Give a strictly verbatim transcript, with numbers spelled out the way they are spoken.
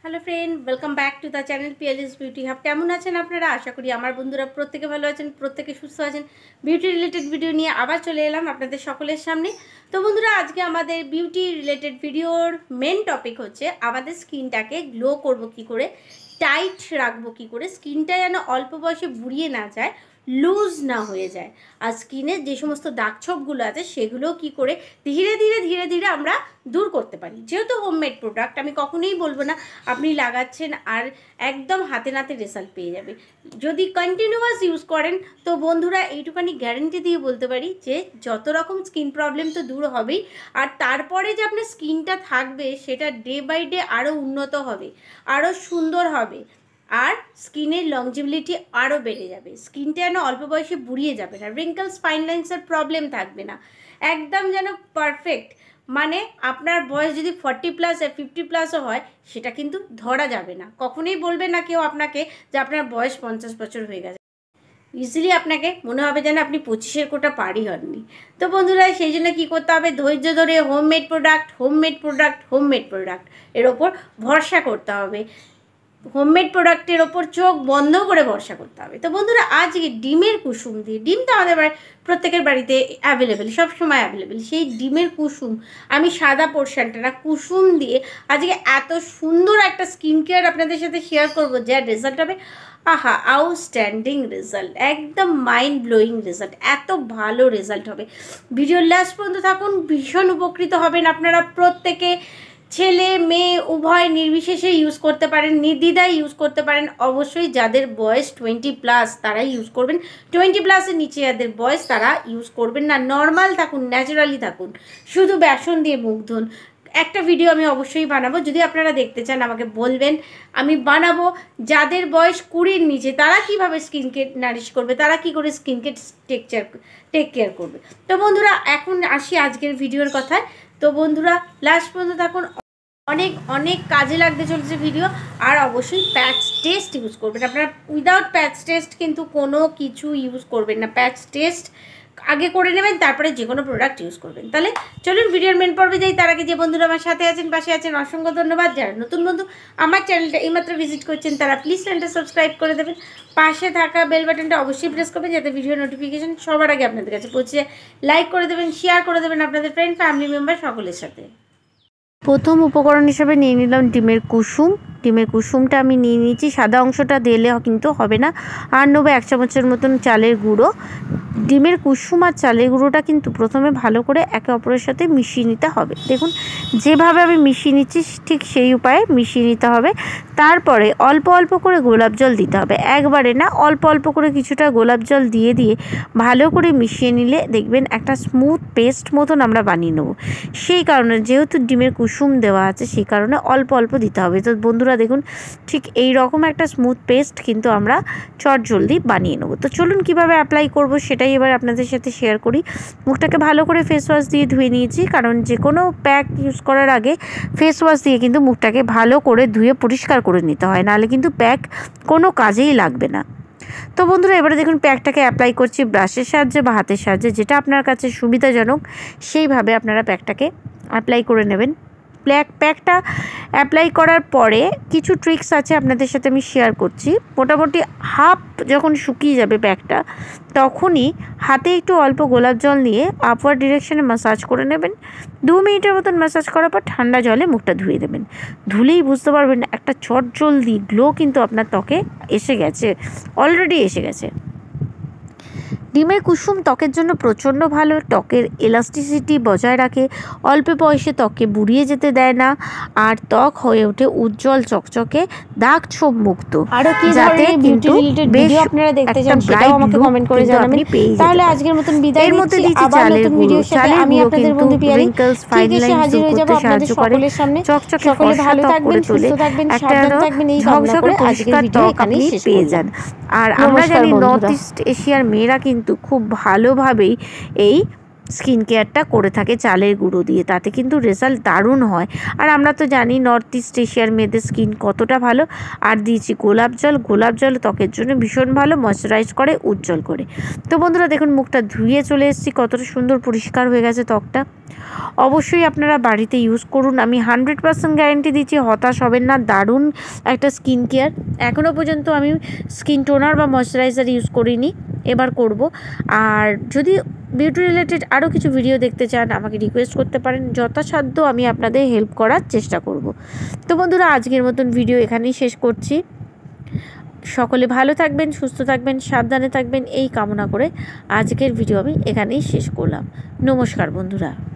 Hello friend welcome back to the channel Piyali's beauty hub केमन आছেন আপনারা आशा करी আমার বন্ধুরা প্রত্যেকে ভালো আছেন প্রত্যেকে সুস্থ আছেন বিউটি রিলেটেড ভিডিও নিয়ে আবার চলে এলাম আপনাদের সকলের সামনে। তো বন্ধুরা আজকে আমাদের বিউটি রিলেটেড ভিডিওর মেন টপিক হচ্ছে আমাদের স্কিনটাকে গ্লো করব কি করে, টাইট রাখবো কি করে, স্কিনটা যেন অল্প বয়সে বুড়িয়ে না যায়, লুজ না হয়ে যায়, আর স্কিনের যে সমস্ত দাগছোপগুলো আছে সেগুলো কি করে ধীরে ধীরে ধীরে ধীরে আমরা দূর করতে পারি। যেহেতু হোমমেড প্রোডাক্ট আমি কখনোই বলবো না আপনি লাগাচ্ছেন আর একদম হাতে নাতে রেজাল্ট পেয়ে যাবে। যদি কন্টিনিউয়াস ইউজ করেন তো বন্ধুরা এইটুখানি গ্যারেন্টি দিয়ে বলতে পারি যে যত রকম স্কিন প্রবলেম তো দূর হবেই, আর তারপরে যে আপনার স্কিনটা থাকবে সেটা ডে বাই ডে আরও উন্নত হবে, আরও সুন্দর হবে, আর স্কিনের লংজিবিলিটি আরও বেড়ে যাবে। স্কিনটা যেন অল্প বয়সে বুড়িয়ে যাবে না, রিঙ্কলস ফাইন লাইন্সের প্রবলেম থাকবে না, একদম যেন পারফেক্ট। মানে আপনার বয়স যদি ফর্টি প্লাস ফিফটি প্লাসও হয় সেটা কিন্তু ধরা যাবে না, কখনোই বলবে না কেউ আপনাকে যে আপনার বয়স পঞ্চাশ বছর হয়ে গেছে, ইজিলি আপনাকে মনে হবে যেন আপনি পঁচিশের কোটা পারই হননি। তো বন্ধুরা সেই জন্য কী করতে হবে, ধৈর্য ধরে homemade product homemade product homemade product এর ওপর ভরসা করতে হবে, হোমমেড প্রোডাক্টের ওপর চোখ বন্ধ করে ভরসা করতে হবে। তো বন্ধুরা আজকে ডিমের কুসুম দিয়ে, ডিম তো আমাদের বাড়ি প্রত্যেকের বাড়িতে অ্যাভেলেবেল, সবসময় অ্যাভেলেবেল, সেই ডিমের কুসুম আমি সাদা পোর্শনটা না কুসুম দিয়ে আজকে এত সুন্দর একটা স্কিন কেয়ার আপনাদের সাথে শেয়ার করবো যার রেজাল্ট হবে আহা আউটস্ট্যান্ডিং রেজাল্ট, একদম মাইন্ড ব্লোয়িং রেজাল্ট, এত ভালো রেজাল্ট হবে। ভিডিওর লাস্ট পর্যন্ত থাকুন, ভীষণ উপকৃত হবেন আপনারা প্রত্যেকে। ছেলে মেয়ে উভয় নির্বিশেষে ইউজ করতে পারেন, নির্দ্বিধায় ইউজ করতে পারেন। অবশ্যই যাদের বয়স টোয়েন্টি প্লাস তারাই ইউজ করবেন, টোয়েন্টি প্লাসের নিচে যাদের বয়স তারা ইউজ করবেন না। নর্মাল থাকুন, ন্যাচারালি থাকুন, শুধু বেসন দিয়ে মুখ ধুন। একটা ভিডিও আমি অবশ্যই বানাবো, যদি আপনারা দেখতে চান আমাকে বলবেন, আমি বানাবো। যাদের বয়স কুড়ির নিচে তারা কীভাবে স্কিনকে নারিশ করবে, তারা কী করে স্কিনকে টেকচার টেক কেয়ার করবে। তো বন্ধুরা এখন আসি আজকের ভিডিওর কথায়। তো বন্ধুরা লাস্ট পর্যন্ত থাকুন, অনেক অনেক কাজে লাগতে চলেছে ভিডিও। আর অবশ্যই প্যাচ টেস্ট ইউজ করবেন আপনারা, উইদাউট প্যাচ টেস্ট কিন্তু কোনো কিছু ইউজ করবেন না, প্যাচ টেস্ট আগে করে নেবেন তারপরে যে কোনো প্রোডাক্ট ইউজ করবেন। তাহলে চলুন ভিডিওর মেন পর্বে যাই। তার আগে যে বন্ধুরা আমার সাথে আছেন পাশে আছেন অসংখ্য ধন্যবাদ। যারা নতুন বন্ধু আমার চ্যানেলটা এইমাত্র ভিজিট করছেন তারা প্লিজ চ্যানেলটা সাবস্ক্রাইব করে দেবেন, পাশে থাকা বেল বাটনটা অবশ্যই প্রেস করবেন যাতে ভিডিও নোটিফিকেশন সবার আগে আপনাদের কাছে পৌঁছে যায়। লাইক করে দেবেন, শেয়ার করে দেবেন আপনাদের ফ্রেন্ড ফ্যামিলি মেম্বার সকলের সাথে। প্রথম উপকরণ হিসেবে নিয়ে নিলাম ডিমের কুসুম। ডিমের কুসুমটা আমি নিয়ে নিয়েছি, সাদা অংশটা দিলে কিন্তু হবে না। আর নেবো এক চামচের মতন চালের গুঁড়ো। ডিমের কুসুম আর চালের গুঁড়োটা কিন্তু প্রথমে ভালো করে একে অপরের সাথে মিশিয়ে নিতে হবে। দেখুন যেভাবে আমি মিশিয়ে নিচ্ছি ঠিক সেই উপায়ে মিশিয়ে নিতে হবে। তারপরে অল্প অল্প করে গোলাপ জল দিতে হবে, একবারে না, অল্প অল্প করে কিছুটা গোলাপ জল দিয়ে দিয়ে ভালো করে মিশিয়ে নিলে দেখবেন একটা স্মুথ পেস্ট মতন আমরা বানিয়ে নেবো। সেই কারণে যেহেতু ডিমের কুসুম দেওয়া আছে সেই কারণে অল্প অল্প দিতে হবে। তো বন্ধুরা দেখুন ঠিক এই রকম একটা স্মুথ পেস্ট কিন্তু আমরা চট জলদি বানিয়ে নেবো। তো চলুন কীভাবে অ্যাপ্লাই করবো সেটাই এবার আপনাদের সাথে শেয়ার করি। মুখটাকে ভালো করে ফেস ওয়াশ দিয়ে ধুয়ে নিয়েছি, কারণ যে কোনো প্যাক ইউজ করার আগে ফেস ওয়াশ দিয়ে কিন্তু মুখটাকে ভালো করে ধুয়ে পরিষ্কার করে নিতে হয়, নাহলে কিন্তু প্যাক কোনো কাজেই লাগবে না। তো বন্ধুরা এবারে দেখুন প্যাকটাকে অ্যাপ্লাই করছি ব্রাশের সাহায্যে বা হাতের সাহায্যে, যেটা আপনার কাছে সুবিধাজনক সেইভাবে আপনারা প্যাকটাকে অ্যাপ্লাই করে নেবেন। প্যাক প্যাকটা অ্যাপ্লাই করার পরে কিছু ট্রিক্স আছে আপনাদের সাথে আমি শেয়ার করছি। মোটামুটি হাফ যখন শুকিয়ে যাবে প্যাকটা তখনই হাতে একটু অল্প গোলাপ জল নিয়ে আপওয়ার্ড ডিরেকশনে ম্যাসাজ করে নেবেন। দু মিনিটের মতন ম্যাসাজ করার পর ঠান্ডা জলে মুখটা ধুয়ে দেবেন। ধুলেই বুঝতে পারবেন একটা চট জলদি গ্লো কিন্তু আপনার ত্বকে এসে গেছে, অলরেডি এসে গেছে। ডিমের কুসুম ত্বকের জন্য প্রচণ্ড ভালো, ত্বকের এলাস্টিসিটি বজায় রাখে, অল্প বয়সে ত্বকে বুড়িয়ে যেতে দেয় না, আর ত্বক হয়ে ওঠে উজ্জ্বল চকচকে দাগ ছোপ মুক্ত। আরো কি যাতে কিন্তু ভিডিও আপনারা দেখতে চান সেটাও আমাকে কমেন্ট করে জানাবেন। তাহলে আজকের মতন বিদায় নিচ্ছি, আবার নতুন ভিডিওর সাথে আমি আপনাদের বন্ধু পিয়ালি ঠিক এসে হাজির হয়ে যাব আপনাদের সকলের সামনে। সকলে ভালো থাকবেন, সুস্থ থাকবেন, সাবধানে থাকবেন এই কামনা করে আজকের ভিডিও এখানেই শেষ পেয়ে যান। আর আমরা জানি নর্থ ইস্ট এশিয়ার মেয়েরা কিন্তু খুব ভালোভাবেই এই স্কিন কেয়ারটা করে থাকে চালের গুঁড়ো দিয়ে, তাতে কিন্তু রেজাল্ট দারুণ হয়। আর আমরা তো জানি নর্থ ইস্ট এশিয়ার মেয়েদের স্কিন কতটা ভালো। আর দিয়েছি গোলাপ জল, গোলাপ জল ত্বকের জন্য ভীষণ ভালো, ময়শ্চারাইজ করে, উজ্জ্বল করে। তো বন্ধুরা দেখুন মুখটা ধুয়ে চলে এসেছি, কতটা সুন্দর পরিষ্কার হয়ে গেছে ত্বকটা। অবশ্যই আপনারা বাড়িতে ইউজ করুন, আমি হান্ড্রেড পার্সেন্ট গ্যারেন্টি দিচ্ছি, হতাশ হবেন না। দারুণ একটা স্কিন কেয়ার। এখনও পর্যন্ত আমি স্কিন টোনার বা ময়শ্চারাইজার ইউজ করিনি, এবার করব। আর যদি বিউটি রিলেটেড আরও কিছু ভিডিও দেখতে চান আমাকে রিকোয়েস্ট করতে পারেন, যথাসাধ্য আমি আপনাদের হেল্প করার চেষ্টা করব। তো বন্ধুরা আজকের মতন ভিডিও এখানেই শেষ করছি। সকলে ভালো থাকবেন, সুস্থ থাকবেন, সাবধানে থাকবেন এই কামনা করে আজকের ভিডিও আমি এখানেই শেষ করলাম। নমস্কার বন্ধুরা।